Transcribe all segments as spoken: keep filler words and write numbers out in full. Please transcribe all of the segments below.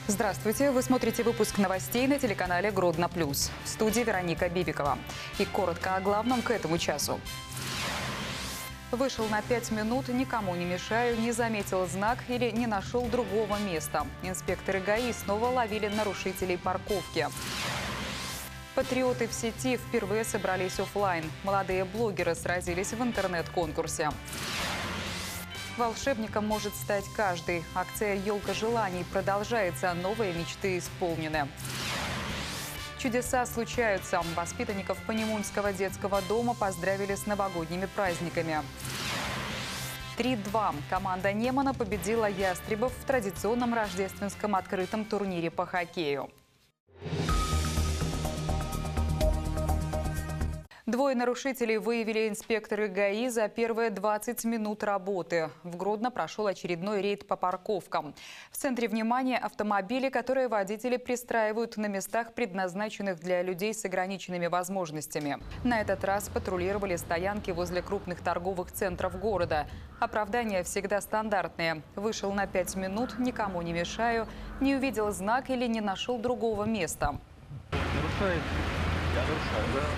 Здравствуйте! Вы смотрите выпуск новостей на телеканале Гродно Плюс. В студии Вероника Бибикова. И коротко о главном к этому часу. Вышел на пять минут, никому не мешаю, не заметил знак или не нашел другого места. Инспекторы ГАИ снова ловили нарушителей парковки. Патриоты в сети впервые собрались офлайн. Молодые блогеры сразились в интернет-конкурсе. Волшебником может стать каждый. Акция «Елка желаний» продолжается, новые мечты исполнены. Чудеса случаются. Воспитанников Панимунского детского дома поздравили с новогодними праздниками. три-два. Команда Немана победила Ястребов в традиционном рождественском открытом турнире по хоккею. Двое нарушителей выявили инспекторы ГАИ за первые двадцать минут работы. В Гродно прошел очередной рейд по парковкам. В центре внимания автомобили, которые водители пристраивают на местах, предназначенных для людей с ограниченными возможностями. На этот раз патрулировали стоянки возле крупных торговых центров города. Оправдания всегда стандартные. Вышел на пять минут, никому не мешаю, не увидел знак или не нашел другого места. Нарушает? Я нарушаю, да.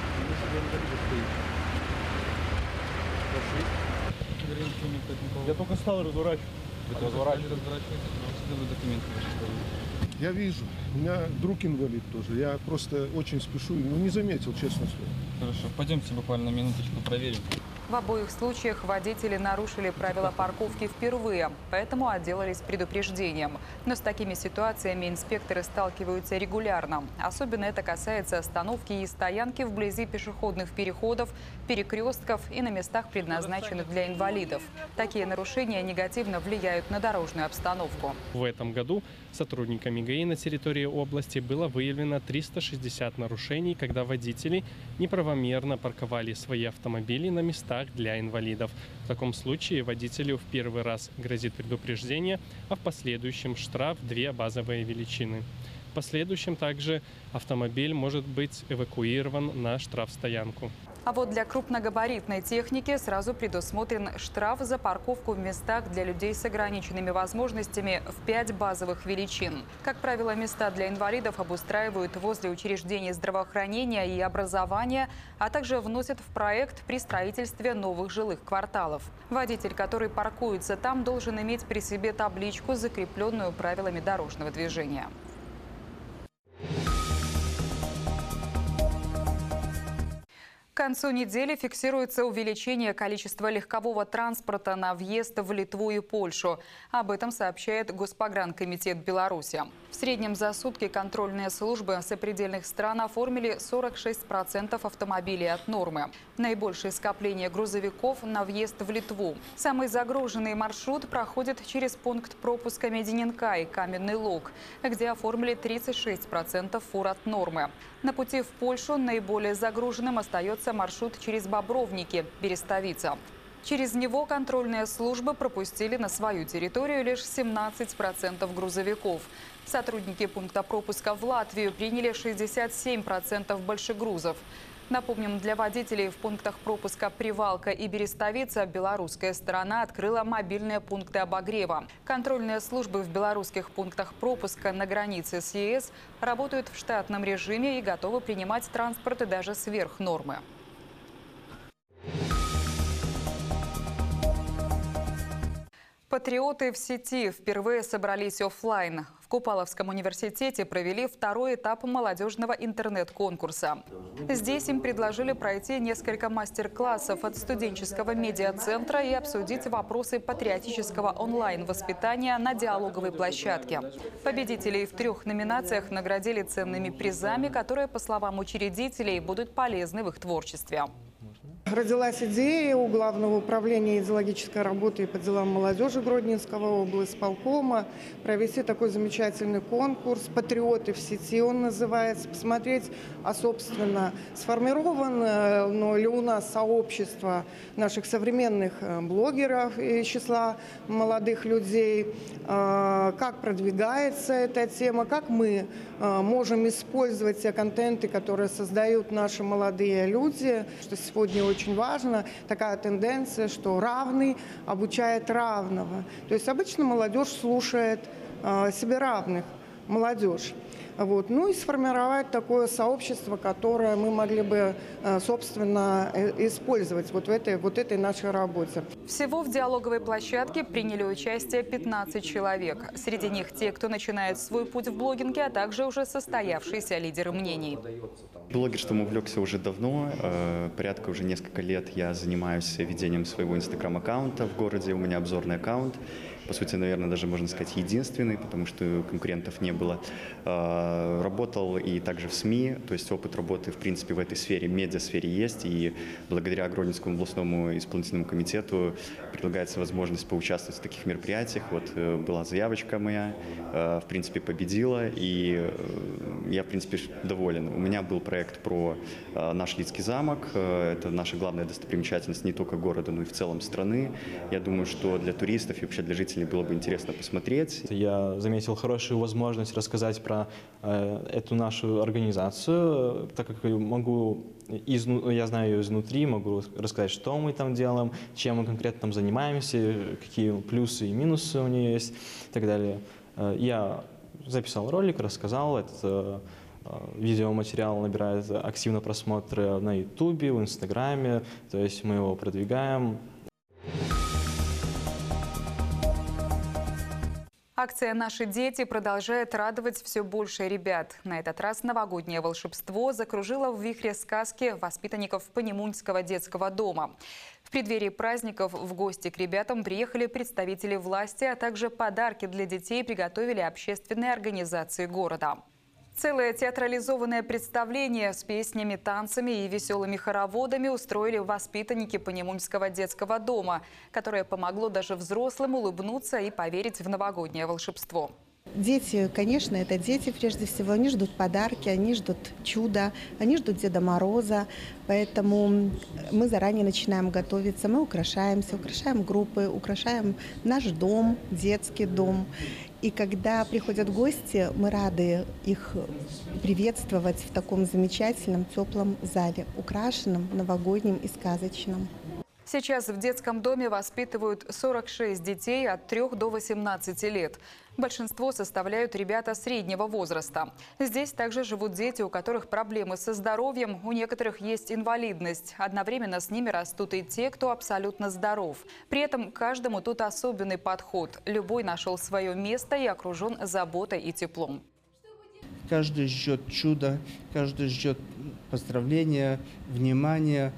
Я только стал разворачивать. Разворачивать документы. Я вижу. У меня друг инвалид тоже. Я просто очень спешу. Ну, не заметил, честно слово. Хорошо, пойдемте буквально минуточку проверим. В обоих случаях водители нарушили правила парковки впервые, поэтому отделались предупреждением. Но с такими ситуациями инспекторы сталкиваются регулярно. Особенно это касается остановки и стоянки вблизи пешеходных переходов, перекрестков и на местах, предназначенных для инвалидов. Такие нарушения негативно влияют на дорожную обстановку. В этом году сотрудниками ГАИ на территории области было выявлено триста шестьдесят нарушений, когда водители неправомерно парковали свои автомобили на местах для инвалидов. В таком случае водителю в первый раз грозит предупреждение, а в последующем штраф две базовые величины. В последующем также автомобиль может быть эвакуирован на штрафстоянку. А вот для крупногабаритной техники сразу предусмотрен штраф за парковку в местах для людей с ограниченными возможностями в пять базовых величин. Как правило, места для инвалидов обустраивают возле учреждений здравоохранения и образования, а также вносят в проект при строительстве новых жилых кварталов. Водитель, который паркуется там, должен иметь при себе табличку, закрепленную правилами дорожного движения. К концу недели фиксируется увеличение количества легкового транспорта на въезд в Литву и Польшу. Об этом сообщает Госпогранкомитет Беларуси. В среднем за сутки контрольные службы сопредельных стран оформили сорок шесть процентов автомобилей от нормы. Наибольшее скопление грузовиков на въезд в Литву. Самый загруженный маршрут проходит через пункт пропуска Медининкай, Каменный Лог, где оформили тридцать шесть процентов фур от нормы. На пути в Польшу наиболее загруженным остается маршрут через Бобровники, Берестовица. Через него контрольные службы пропустили на свою территорию лишь семнадцать процентов грузовиков. Сотрудники пункта пропуска в Латвию приняли шестьдесят семь процентов большегрузов. Напомним, для водителей в пунктах пропуска Привалка и Берестовица белорусская сторона открыла мобильные пункты обогрева. Контрольные службы в белорусских пунктах пропуска на границе с ЕС работают в штатном режиме и готовы принимать транспорт даже сверх нормы. Патриоты в сети впервые собрались офлайн. В Купаловском университете провели второй этап молодежного интернет-конкурса. Здесь им предложили пройти несколько мастер-классов от студенческого медиа-центра и обсудить вопросы патриотического онлайн-воспитания на диалоговой площадке. Победителей в трех номинациях наградили ценными призами, которые, по словам учредителей, будут полезны в их творчестве. Родилась идея у Главного управления идеологической работы и по делам молодежи Гродненского облсполкома провести такой замечательный конкурс «Патриоты в сети» он называется. Посмотреть, а собственно, сформировано ли у нас сообщество наших современных блогеров из числа молодых людей, как продвигается эта тема, как мы можем использовать те контенты, которые создают наши молодые люди, что сегодня очень Очень важно такая тенденция, что равный обучает равного. То есть обычно молодежь слушает э, себе равных. молодежь. Вот. Ну и сформировать такое сообщество, которое мы могли бы, собственно, использовать вот в этой, вот этой нашей работе. Всего в диалоговой площадке приняли участие пятнадцать человек. Среди них те, кто начинает свой путь в блогинге, а также уже состоявшиеся лидеры мнений. Блогерством увлекся уже давно. Порядка уже несколько лет я занимаюсь ведением своего инстаграм-аккаунта в городе. У меня обзорный аккаунт. По сути, наверное, даже можно сказать единственный, потому что конкурентов не было. Работал и также в СМИ, то есть опыт работы, в принципе, в этой сфере, медиасфере есть. И благодаря Гродненскому областному исполнительному комитету предлагается возможность поучаствовать в таких мероприятиях. Вот была заявочка моя, в принципе, победила, и я, в принципе, доволен. У меня был проект про наш Лидский замок. Это наша главная достопримечательность не только города, но и в целом страны. Я думаю, что для туристов и вообще для жителей было бы интересно посмотреть. Я заметил хорошую возможность рассказать про э, эту нашу организацию, так как могу, изну, я знаю ее изнутри, могу рассказать, что мы там делаем, чем мы конкретно там занимаемся, какие плюсы и минусы у нее есть и так далее. Я записал ролик, рассказал, этот видеоматериал набирает активно просмотры на ютубе, в инстаграме, то есть мы его продвигаем. Акция «Наши дети» продолжает радовать все больше ребят. На этот раз новогоднее волшебство закружило в вихре сказки воспитанников Панемунского детского дома. В преддверии праздников в гости к ребятам приехали представители власти, а также подарки для детей приготовили общественные организации города. Целое театрализованное представление с песнями, танцами и веселыми хороводами устроили воспитанники Панемунского детского дома, которое помогло даже взрослым улыбнуться и поверить в новогоднее волшебство. Дети, конечно, это дети прежде всего. Они ждут подарки, они ждут чуда, они ждут Деда Мороза. Поэтому мы заранее начинаем готовиться, мы украшаемся, украшаем группы, украшаем наш дом, детский дом. И когда приходят гости, мы рады их приветствовать в таком замечательном, теплом зале, украшенном, новогоднем и сказочном. Сейчас в детском доме воспитывают сорок шесть детей от трёх до восемнадцати лет. Большинство составляют ребята среднего возраста. Здесь также живут дети, у которых проблемы со здоровьем, у некоторых есть инвалидность. Одновременно с ними растут и те, кто абсолютно здоров. При этом каждому тут особенный подход. Любой нашел свое место и окружен заботой и теплом. Каждый ждет чуда, каждый ждет поздравления, внимания.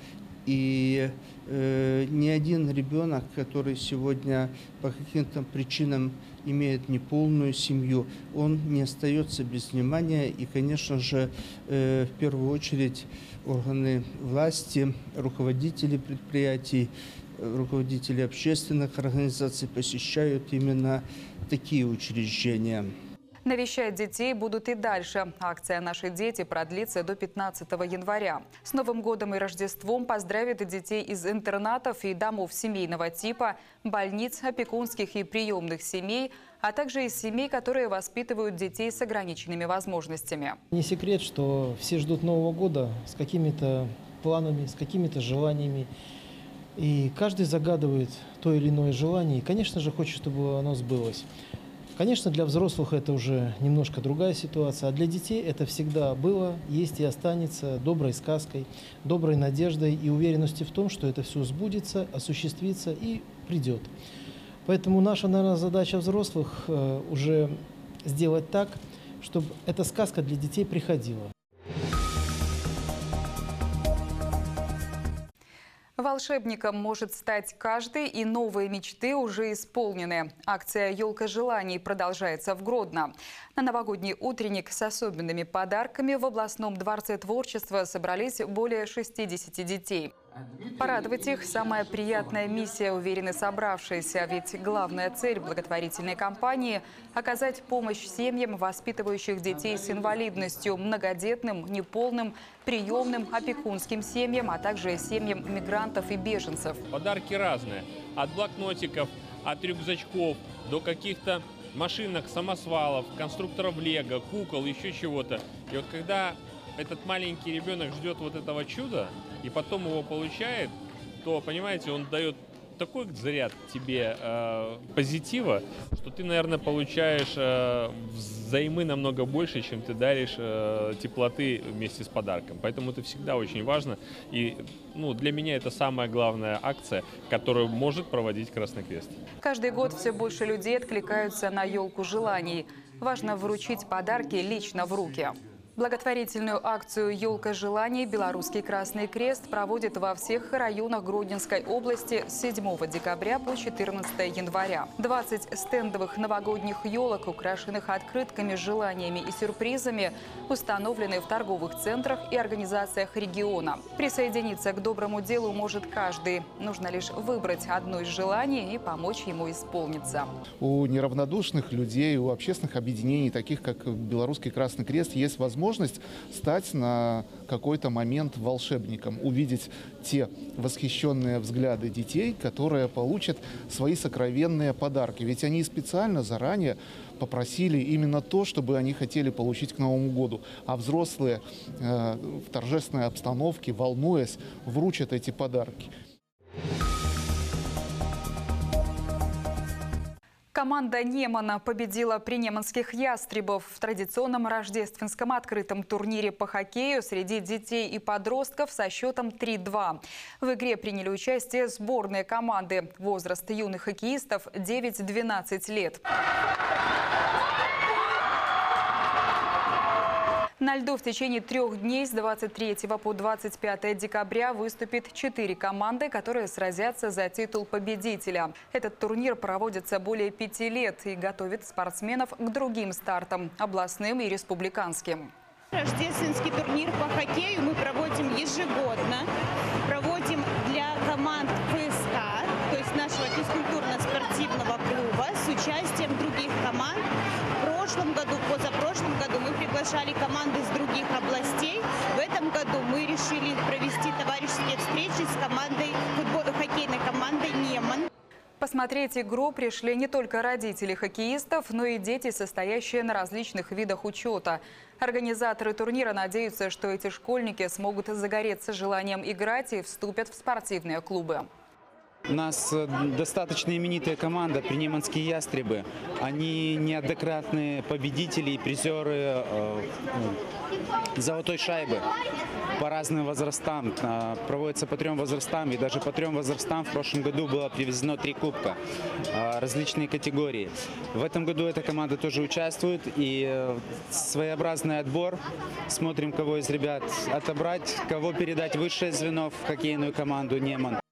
И э, ни один ребенок, который сегодня по каким-то причинам имеет неполную семью, он не остается без внимания. И, конечно же, э, в первую очередь органы власти, руководители предприятий, руководители общественных организаций посещают именно такие учреждения. Навещать детей будут и дальше. Акция «Наши дети» продлится до пятнадцатого января. С Новым годом и Рождеством поздравят детей из интернатов и домов семейного типа, больниц, опекунских и приемных семей, а также из семей, которые воспитывают детей с ограниченными возможностями. Не секрет, что все ждут Нового года с какими-то планами, с какими-то желаниями. И каждый загадывает то или иное желание и, конечно же, хочет, чтобы оно сбылось. Конечно, для взрослых это уже немножко другая ситуация, а для детей это всегда было, есть и останется доброй сказкой, доброй надеждой и уверенностью в том, что это все сбудется, осуществится и придет. Поэтому наша, наверное, задача взрослых э, уже сделать так, чтобы эта сказка для детей приходила. Волшебником может стать каждый, и новые мечты уже исполнены. Акция «Елка желаний» продолжается в Гродно. На новогодний утренник с особенными подарками в областном дворце творчества собрались более шестидесяти детей. Порадовать их – самая приятная миссия, уверены собравшиеся. Ведь главная цель благотворительной кампании – оказать помощь семьям, воспитывающих детей с инвалидностью, многодетным, неполным, приемным, опекунским семьям, а также семьям мигрантов и беженцев. Подарки разные. От блокнотиков, от рюкзачков до каких-то машинок, самосвалов, конструкторов лего, кукол, еще чего-то. И вот когда этот маленький ребенок ждет вот этого чуда и потом его получает, то, понимаете, он дает такой заряд тебе э, позитива, что ты, наверное, получаешь э, взаймы намного больше, чем ты даришь э, теплоты вместе с подарком. Поэтому это всегда очень важно. И ну, для меня это самая главная акция, которую может проводить Красный Крест. Каждый год все больше людей откликаются на елку желаний. Важно вручить подарки лично в руки. Благотворительную акцию «Елка желаний» Белорусский Красный Крест проводит во всех районах Гродненской области с седьмого декабря по четырнадцатое января. двадцать стендовых новогодних елок, украшенных открытками, желаниями и сюрпризами, установлены в торговых центрах и организациях региона. Присоединиться к доброму делу может каждый. Нужно лишь выбрать одно из желаний и помочь ему исполниться. У неравнодушных людей, у общественных объединений, таких как Белорусский Красный Крест, есть возможность стать на какой-то момент волшебником, увидеть те восхищенные взгляды детей, которые получат свои сокровенные подарки. Ведь они специально заранее попросили именно то, чтобы они хотели получить к Новому году. А взрослые э, в торжественной обстановке, волнуясь, вручат эти подарки. Команда Немана победила принеманских ястребов в традиционном рождественском открытом турнире по хоккею среди детей и подростков со счетом три-два. В игре приняли участие сборные команды. Возраст юных хоккеистов девять-двенадцать лет. На льду в течение трех дней с двадцать третьего по двадцать пятое декабря выступит четыре команды, которые сразятся за титул победителя. Этот турнир проводится более пяти лет и готовит спортсменов к другим стартам – областным и республиканским. Рождественский турнир по хоккею мы проводим ежегодно. Проводим для команд ФСК, то есть нашего физкультурно-спортивного клуба, с участием других команд. В прошлом году, позапрошлом году мы приглашали команды из других областей. В этом году мы решили провести товарищеские встречи с командой, футбол, хоккейной командой «Неман». Посмотреть игру пришли не только родители хоккеистов, но и дети, состоящие на различных видах учета. Организаторы турнира надеются, что эти школьники смогут загореться желанием играть и вступят в спортивные клубы. У нас достаточно именитая команда «Принеманские ястребы». Они неоднократные победители и призеры э, «Золотой шайбы» по разным возрастам. Э, проводится по трем возрастам, и даже по трем возрастам в прошлом году было привезено три кубка, э, различные категории. В этом году эта команда тоже участвует, и э, своеобразный отбор. Смотрим, кого из ребят отобрать, кого передать в высшее звено в хоккейную команду «Неман».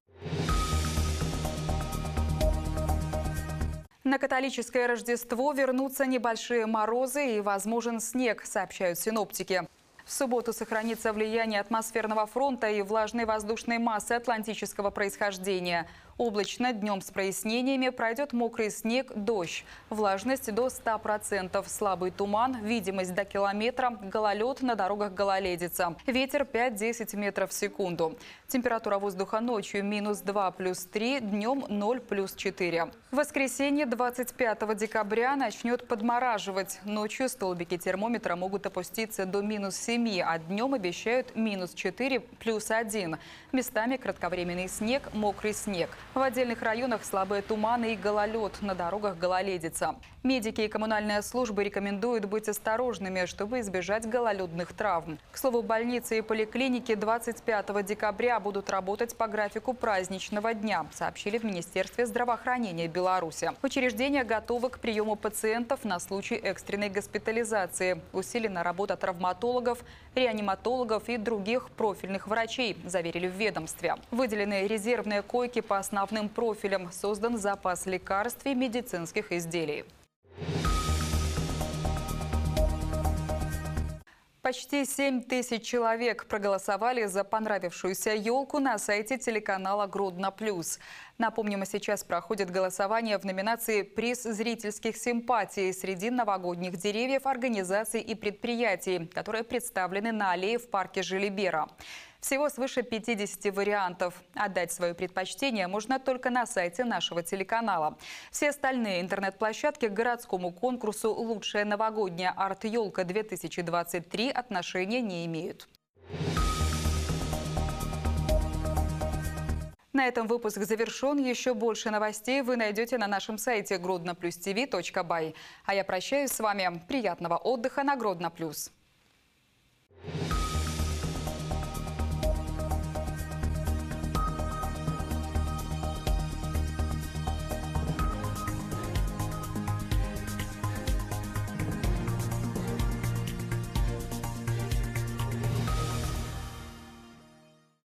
На католическое Рождество вернутся небольшие морозы и возможен снег, сообщают синоптики. В субботу сохранится влияние атмосферного фронта и влажной воздушной массы атлантического происхождения. Облачно, днем с прояснениями, пройдет мокрый снег, дождь. Влажность до ста процентов, слабый туман, видимость до километра, гололед, на дорогах гололедица. Ветер пять-десять метров в секунду. Температура воздуха ночью минус два плюс три, днем ноль плюс четыре. В воскресенье двадцать пятого декабря начнет подмораживать. Ночью столбики термометра могут опуститься до минус семи, а днем обещают минус четыре плюс один. Местами кратковременный снег, мокрый снег. В отдельных районах слабые туманы и гололед, на дорогах гололедица. Медики и коммунальные службы рекомендуют быть осторожными, чтобы избежать гололедных травм. К слову, больницы и поликлиники двадцать пятого декабря будут работать по графику праздничного дня, сообщили в Министерстве здравоохранения Беларуси. Учреждения готовы к приему пациентов на случай экстренной госпитализации. Усилена работа травматологов, реаниматологов и других профильных врачей, заверили в ведомстве. Выделены резервные койки по основным профилям, создан запас лекарств и медицинских изделий. Почти семь тысяч человек проголосовали за понравившуюся елку на сайте телеканала «Гродно плюс». Напомним, сейчас проходит голосование в номинации «Приз зрительских симпатий» среди новогодних деревьев, организаций и предприятий, которые представлены на аллее в парке Желибера. Всего свыше пятидесяти вариантов. Отдать свое предпочтение можно только на сайте нашего телеканала. Все остальные интернет-площадки к городскому конкурсу «Лучшая новогодняя арт-елка-две тысячи двадцать три» отношения не имеют. На этом выпуск завершен. Еще больше новостей вы найдете на нашем сайте гродно плюс тв точка бай. А я прощаюсь с вами. Приятного отдыха на Гродно плюс.